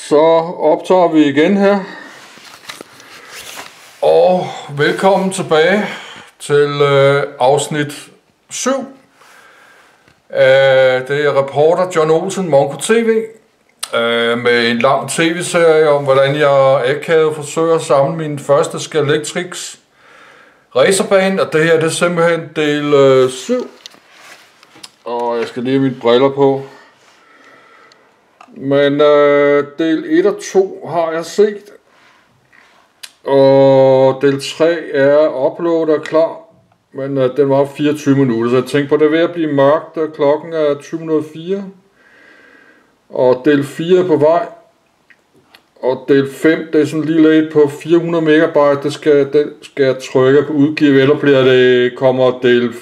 Så optager vi igen her. Og velkommen tilbage til afsnit 7. Det er reporter John Olsen, Monco TV, med en lang tv-serie om, hvordan jeg akavet forsøger at samle min første Scalextric racerbane. Og det her, det er simpelthen del 7. Og jeg skal lige have mine briller på. Men del 1 og 2 har jeg set. Og del 3 er uploadet og klar. Men den var 24 minutter, så jeg tænkte på, det er ved at blive mørkt. Klokken er 20.04. Og del 4 er på vej. Og del 5, det er sådan lige lidt på 400 megabyte. Det skal jeg trykke på udgive, eller bliver det kommer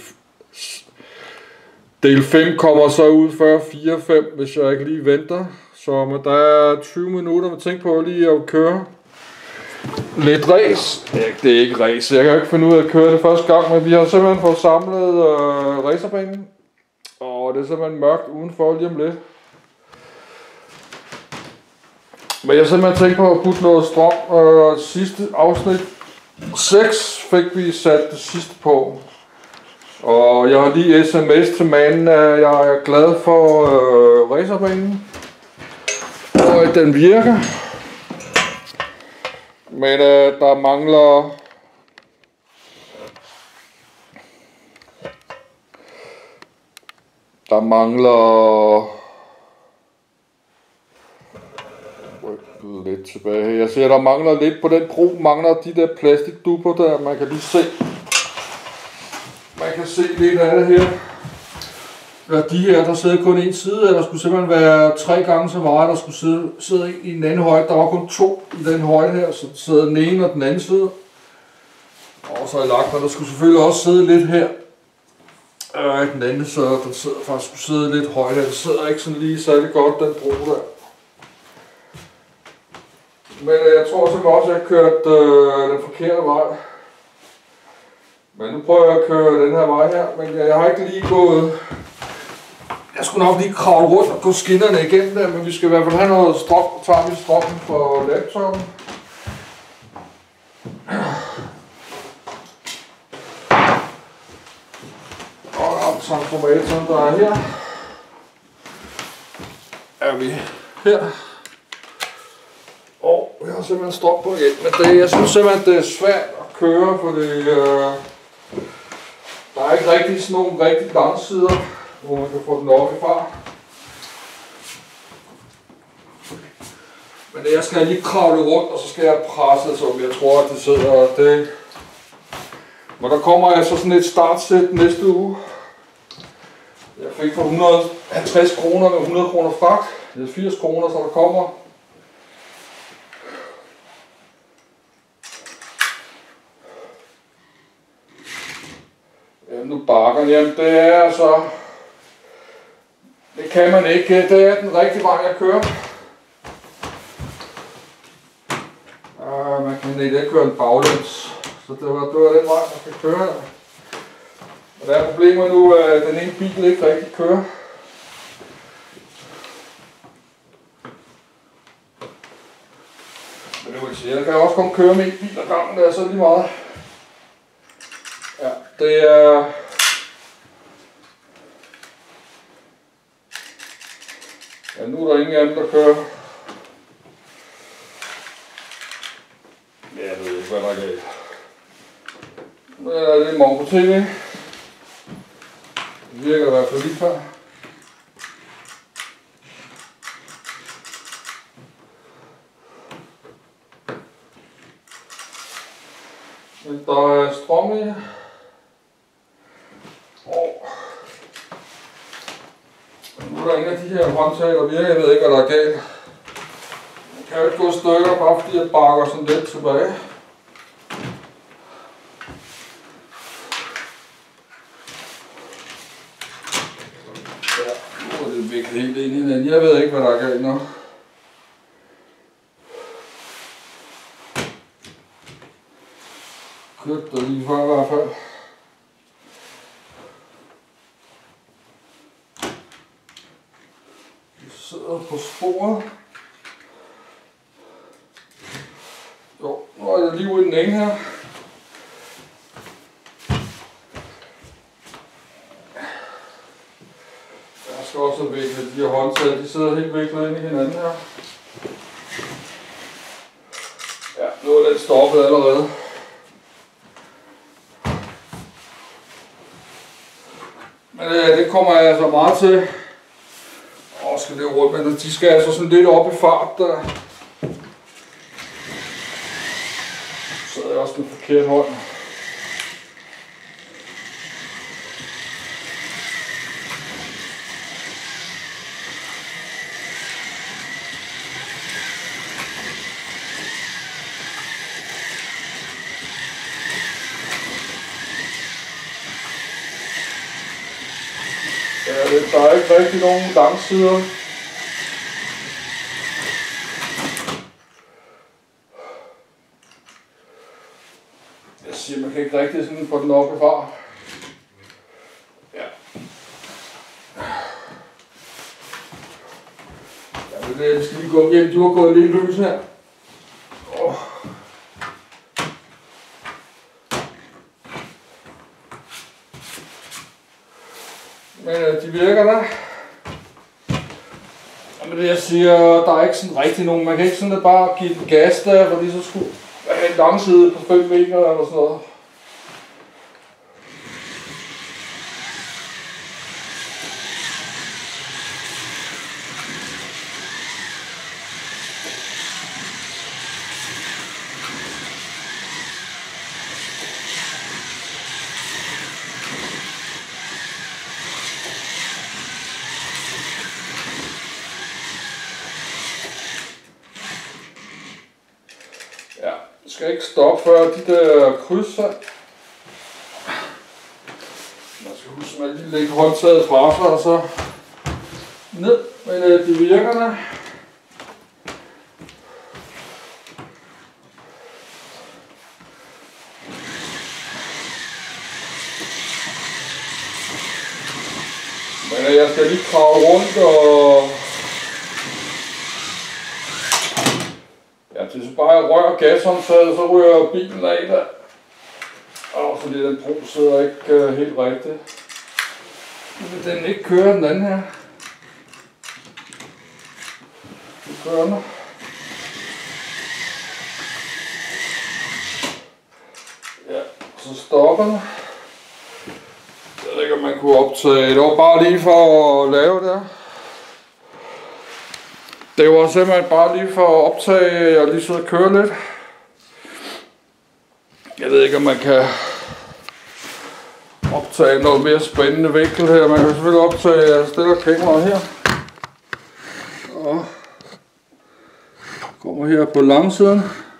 del 5 kommer så ud før 4-5, hvis jeg ikke lige venter. Så men der er 20 minutter, man tænker på lige at køre lidt race. Det er ikke race, jeg kan ikke finde ud af at køre det første gang, men vi har simpelthen fået samlet racerbanen. Og det er simpelthen mørkt udenfor lige om lidt. Men jeg har simpelthen tænkt på at putte noget strøm. Sidste afsnit 6 fik vi sat det sidste på. Og jeg har lige sms til manden, at jeg er glad for racerbanen. Og at den virker. Men der mangler... lidt tilbage. Jeg ser, der mangler lidt på den bro. Mangler de der plastikdupper der. Man kan lige se. Man kan se lidt af det her. Ja, de her, der sidder kun en side, der skulle simpelthen være 3 gange så meget, der skulle sidde i den anden højde. Der var kun 2 i den højde her, så der sidder den ene og den anden side. Og så er lagt, og der skulle selvfølgelig også sidde lidt her. Den anden, så der sidder faktisk skulle sidde lidt højt her. Det sidder ikke sådan lige særlig godt, den bro der. Men jeg tror simpelthen også, at jeg har kørt den forkerte vej. Men nu prøver jeg at køre den her vej her, men jeg har ikke lige gået... Jeg skulle nok lige kravle rundt og gå skinnerne igennem der, men vi skal i hvert fald have noget strøm. Så tager vi strømmen på laptopen. Og transformatoren, der er her. Er vi her. Og vi har simpelthen strøm på igen, men jeg synes simpelthen, det er svært at køre, fordi der er ikke rigtig sådan nogle rigtig lange sider, hvor man kan få den op i fart. Men jeg skal lige kravle rundt, og så skal jeg presse det, så jeg tror, at det sidder det. Men der kommer altså sådan et startsæt næste uge. Jeg fik for 150 kroner med 100 kroner fragt. Det er 80 kroner, så der kommer. Nu bakker, jamen det er altså, det kan man ikke, det er den rigtige vej at køre. Man kan ikke køre en baglæns, så det var den vej, man kan køre. Og der er problemer nu, at den ene bil ikke rigtig kører. Men det vil sige, jeg kan også kun køre med en bil ad gangen, der er så lige meget. Ja, det er... Ja, nu er der ingen af dem, der kører. Ja, jeg ved ikke, hvad der er galt. Nu er det Monco TV. Det virker i hvert fald lige før. Men der er strøm i. Nu er der ingen af de her håndtag, der virker. Jeg ved ikke, hvad der er galt. Jeg kan jo ikke gå stykker, bare fordi jeg bakker sådan lidt tilbage. Ja, nu er det viklet helt ind i den. Jeg ved ikke, hvad der er galt nu. Kørte der lige før i hvert fald. Vi sidder på sporet. der liv i den ene her. Jeg skal også vikle de her håndtag, de sidder helt viklet ind i hinanden her. Ja, nu er den stoppet allerede. Men det kommer jeg altså meget til. Skal det rundt, men de skal altså sådan lidt op i fart der. Så er jeg også med forkert hånd. Ja, der er ikke rigtig nogen langsider. Jeg siger, man kan ikke rigtig sådan få den op i fart. Ja. Ja, men det skal lige gå hjem. Du har gået lidt løs her. Men de virker der. Men det jeg siger, der er ikke sådan rigtig nogen. Man kan ikke sådan bare give den gas der, fordi så skulle have en langside på 5 meter eller sådan noget. Jeg skal ikke stoppe før de der kryds her. Man skal huske, at man lige lægger håndtaget fra sig og så ned. Men de virker der. Men jeg skal lige kravle rundt og... Ja, det er bare jeg rører gashåndtaget, så ryger bilen af der. Fordi den bro sidder ikke helt rigtigt. Nu vil den ikke køre den anden her. Nu kører den. Ja, så stopper den. Jeg ved ikke, om man kunne optage. Det var bare lige for at lave det her. Det var simpelthen bare lige for at optage og lige sidde og køre lidt. Jeg ved ikke, om man kan optage noget mere spændende vinkel her. Man kan selvfølgelig optage, at jeg stiller kameraet her. Og kommer her på langsiden.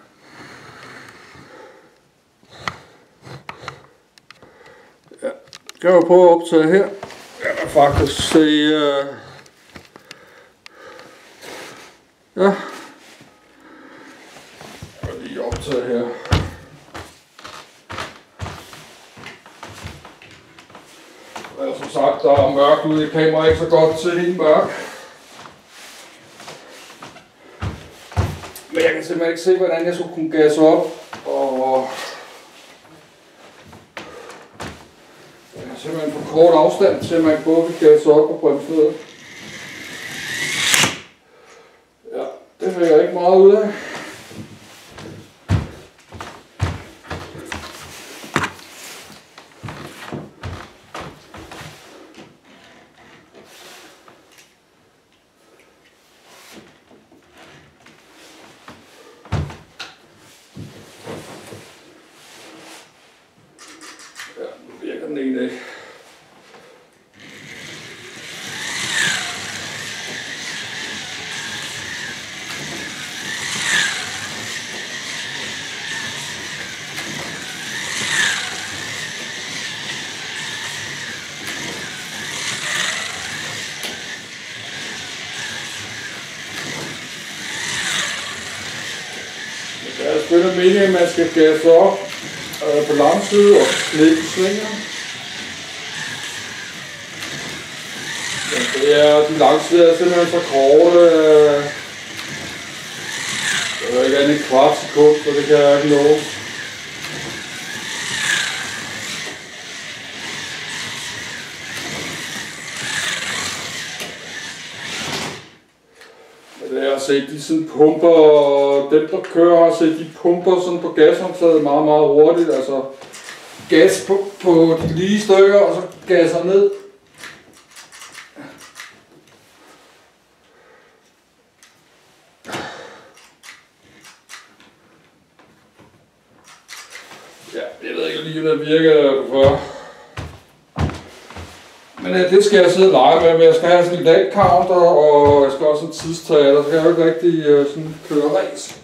Ja, kan jeg prøve at optage her. Jeg kan faktisk se... Ja, og lige optage her. Og som sagt, der er mørkt ude i kameraet, ikke så godt til helt mørk. Men jeg kan simpelthen ikke se, hvordan jeg skulle kunne gasse op. Og jeg har simpelthen for kort afstand til, at man både kan gasse op og bremse ned. Det fik jeg ikke meget ud af. Ja, nu virker den egentlig ikke. Det er selvfølgelig meningen, at man skal gasse op på langside og slikke svinger. Men det er, de langsider er simpelthen så korte. Det er ikke andet et kvart sekund, så det kan jeg ikke love. Jeg har set de sådan pumper, dem der kører har set de pumper sådan på gashåndtaget meget, meget hurtigt. Altså gas på de lige stykker, og så gasser ned. Ja, jeg ved ikke lige, om det virker før. Men det skal jeg sidde og lege med, men jeg skal have sådan en lap counter, og jeg skal også en tidstager, så kan jeg jo ikke rigtig sådan køre race.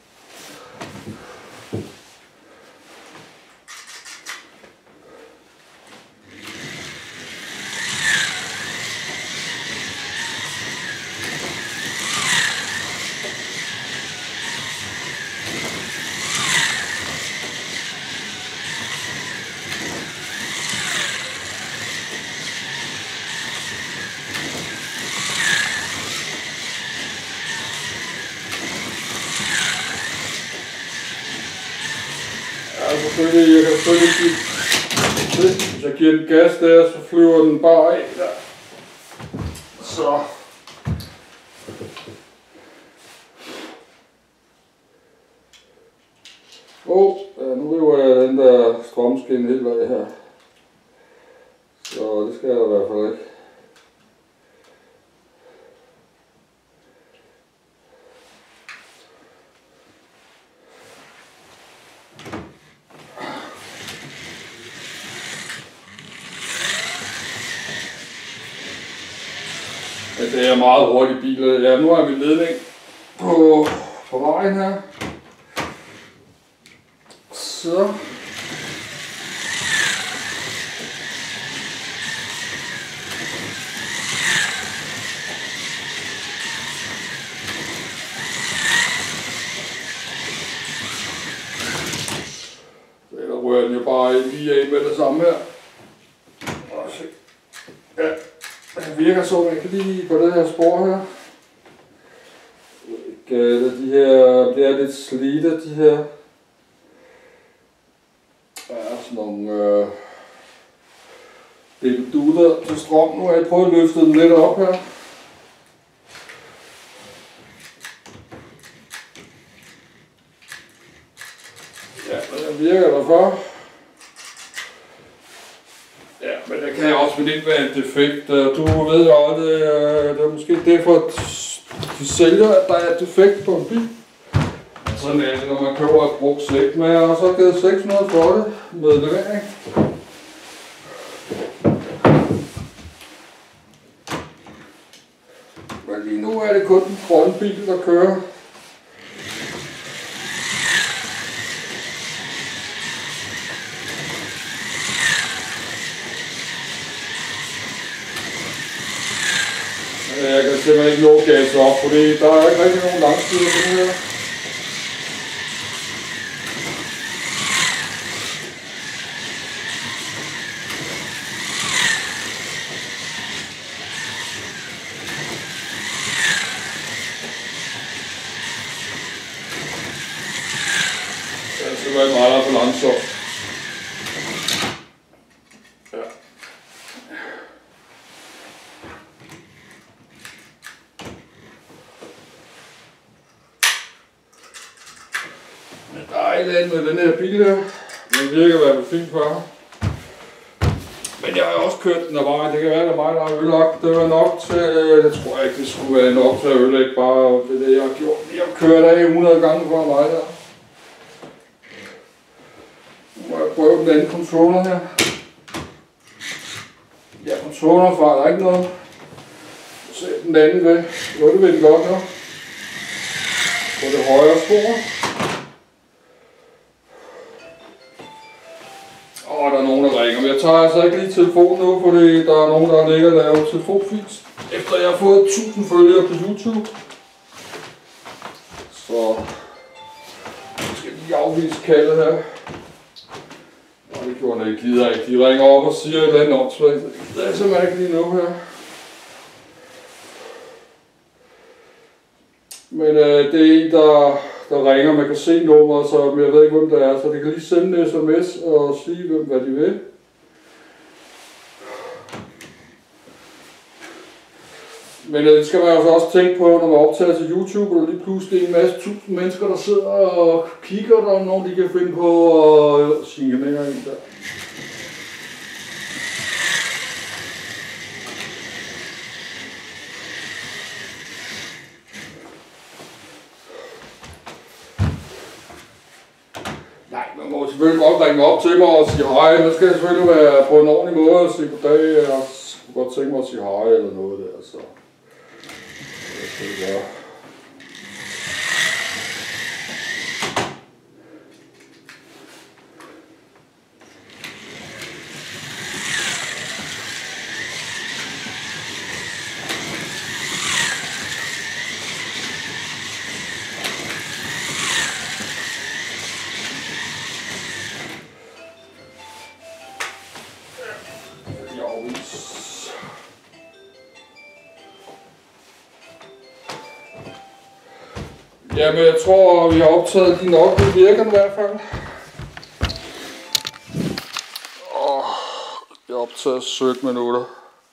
Jeg kan selvfølgelig give det. Hvis jeg giver den gas der, så flyver den bare af der. Så. Nu river jeg den der strømskin helt af her. Så det skal jeg da i hvert fald ikke. Det er meget hurtigt bil. Ja, nu har vi ledning på vejen her. Så. Eller rører den jo bare lige af med det samme her. Ja. Det virker så, jeg kan lige på det her spor her. De her bliver lidt slidte, de her. Der er sådan nogle dutter til strøm. Nu har jeg prøvet at løfte dem lidt op her. Ja, det virker derfor. Ja, men det kan også ikke være en defekt. Du ved jo, at det er måske derfor, at de sælger, at der er et defekt på en bil. Sådan er det, når man køber et brugt sæt med, og så har givet 600 for det med levering. Men lige nu er det kun den grønne bil, der kører. Jeg kan simpelthen ikke nå gas op, fordi der er ikke rigtig nogen langsider på det her. Det er simpelthen meget for langsomt. Der er et eller andet med den her bil her. Den virker i hvert fald fint for mig. Men jeg har også kørt den af vejen. Det kan være, at mig, der har ødelagt. Det var nok til, det tror jeg ikke, det skulle være nok til at ødelægge bare det, jeg har gjort. Jeg har kørt af 100 gange for mig der. Nu må jeg prøve den anden controller her. Ja, controller fejler ikke noget. Se den anden ved. Jo, det ved den godt nu. På det højre spor. Der er nogen, der ringer, men jeg tager altså ikke lige telefonen nu, fordi der er nogen, der ligger og laver telefonfis, efter jeg har fået 1000 følgere på YouTube. Så jeg skal lige afvise kaldet her. Nej, det gjorde jeg ikke, gider ikke. De ringer op og siger et eller andet åndssvagt. Det er simpelthen ikke lige nu her. Men det er en, der der ringer. Man kan se nummeret, så jeg ved ikke, hvem det er. Så de kan lige sende en sms og sige, hvad de vil. Men det skal man jo også tænke på, når man optager til YouTube, og der lige pludselig en masse tusind mennesker, der sidder og kigger, der er nogen, de kan finde på og signalere en der. Nej, man må selvfølgelig godt ringe op til mig og sige hej. Det skal selvfølgelig være på en ordentlig måde og sige goddag. Jeg kunne godt tænke mig at sige hej eller noget der, så det skal det gøre. Jamen, jeg tror, vi har optaget lige nok. Det virker i hvert fald. Jeg har optaget 17 minutter.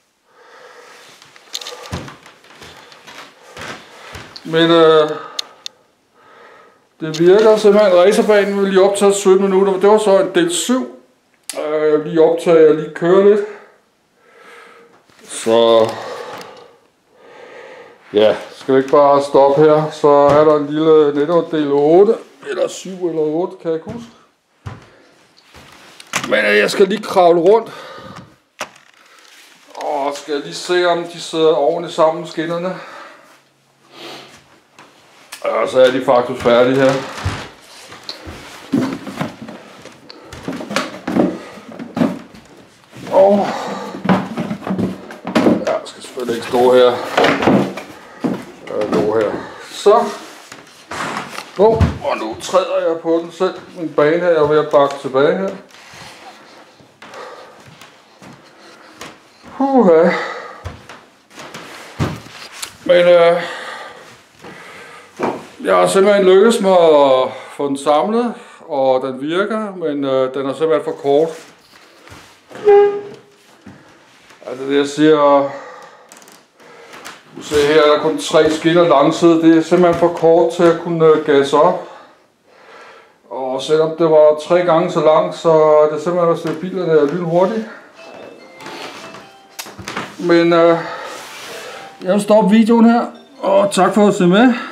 Men det virker simpelthen. Racerbanen vil lige optage 17 minutter, men det var så en del 7. Jeg vil lige optage og lige køre lidt. Så ja, skal vi ikke bare stoppe her, så er der en lille netop del 8, eller 7 eller 8, kan jeg ikke huske. Men jeg skal lige kravle rundt, og skal lige se, om de sidder ordentligt sammen skinnerne. Og så er de faktisk færdige her. Og jeg skal selvfølgelig ikke stå her. Så. Og nu træder jeg på den selv. Min bane her er ved at bakke tilbage her. Men jeg har simpelthen lykkes med at få den samlet, og den virker, men den er simpelthen for kort. Altså det jeg siger, du ser her, der er kun 3 skinner langside. Det er simpelthen for kort til at kunne gasse op. Og selvom det var 3 gange så langt, så er det simpelthen også bilen der lynhurtigt. Men jeg vil stoppe videoen her, og tak for at se med.